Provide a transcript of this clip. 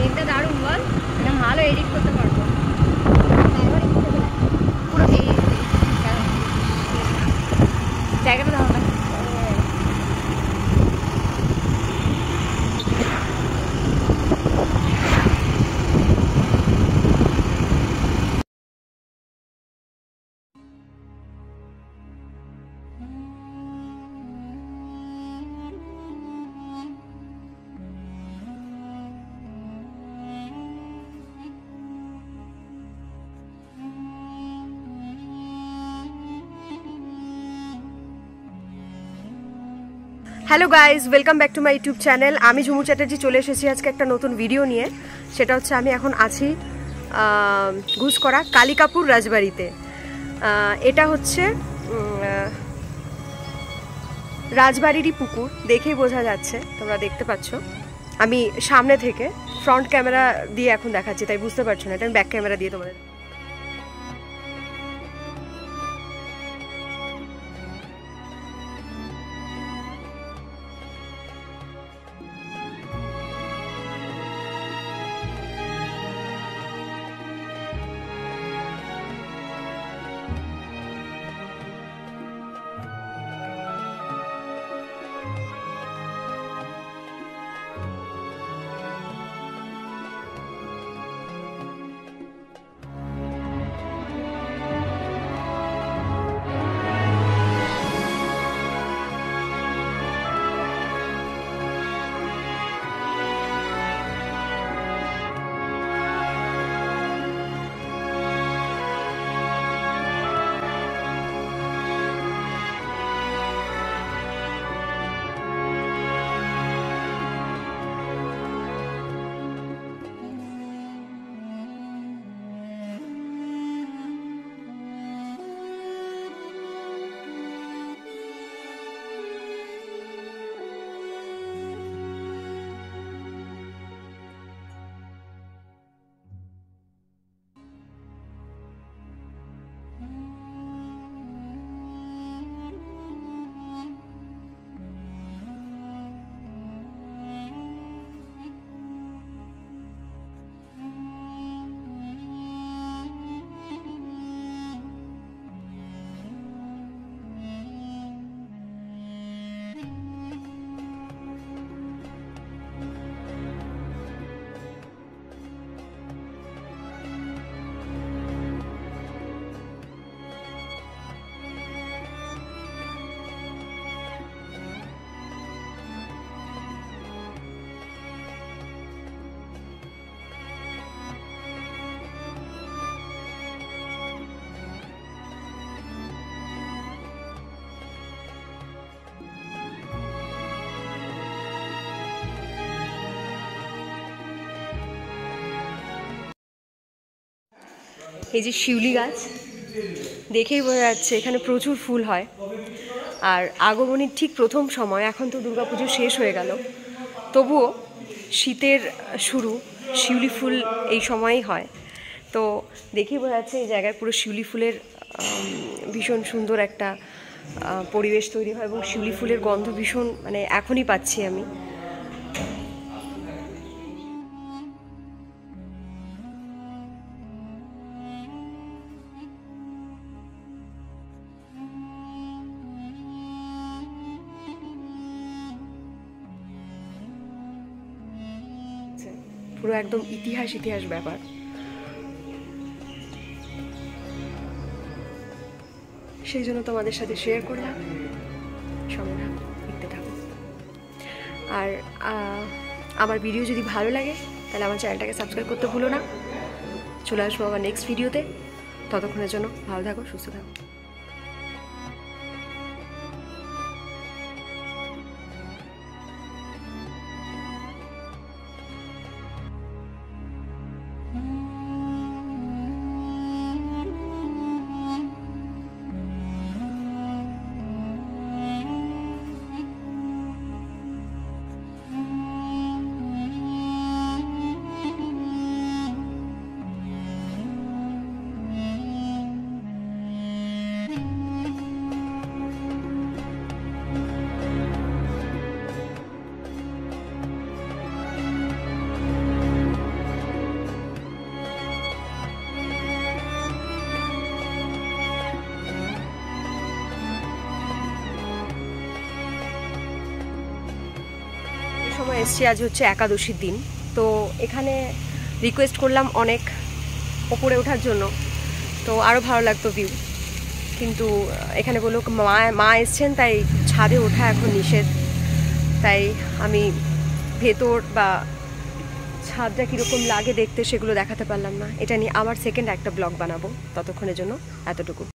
সিনটা দারুণ বল, এটা ভালো এডিট করতে পারবো পুরো। এই জায়গাটা দাও না। Hello guys, welcome back to my YouTube channel. আমি ঝুমু চ্যাটার্জি চলে এসেছি আজকে একটা নতুন ভিডিও নিয়ে। সেটা হচ্ছে আমি এখন আছি ঘুষকরা কালিকাপুর রাজবাড়িতে। এটা হচ্ছে রাজবাড়িরই পুকুর, দেখেই বোঝা যাচ্ছে, তোমরা দেখতে পাচ্ছ। আমি সামনে থেকে ফ্রন্ট ক্যামেরা দিয়ে এখন দেখাচ্ছি, তাই বুঝতে পারছো না, এটা আমি ব্যাক ক্যামেরা দিয়ে তোমাদের। এই যে শিউলি গাছ, দেখেই বোঝা যাচ্ছে এখানে প্রচুর ফুল হয়। আর আগমনীর ঠিক প্রথম সময়, এখন তো দুর্গাপুজো শেষ হয়ে গেল, তবুও শীতের শুরু, শিউলি ফুল এই সময়ই হয়। তো দেখেই বোঝা যাচ্ছে এই জায়গায় পুরো শিউলি ফুলের ভীষণ সুন্দর একটা পরিবেশ তৈরি হয়, এবং শিউলি ফুলের গন্ধ ভীষণ, মানে এখনই পাচ্ছি আমি। পুরো একদম ইতিহাস ব্যাপার। সেই জন্য তোমাদের সাথে শেয়ার করলাম, সঙ্গে দেখতে থাকো। আর আমার ভিডিও যদি ভালো লাগে তাহলে আমার চ্যানেলটাকে সাবস্ক্রাইব করতে ভুলো না। চলে আসবো আবার নেক্সট ভিডিওতে, ততক্ষণের জন্য ভালো থাকো, সুস্থ থাকো। সময় এসেছি, আজ হচ্ছে একাদশীর দিন। তো এখানে রিকোয়েস্ট করলাম অনেক ওপরে ওঠার জন্য, তো আরও ভালো লাগতো ভিউ, কিন্তু এখানে বললো মা এসছেন তাই ছাদে ওঠা এখন নিষেধ। তাই আমি ভেতর বা ছাদটা কীরকম লাগে দেখতে সেগুলো দেখাতে পারলাম না। এটা নিয়ে আবার সেকেন্ড একটা ব্লগ বানাবো, ততক্ষণের জন্য এতটুকু।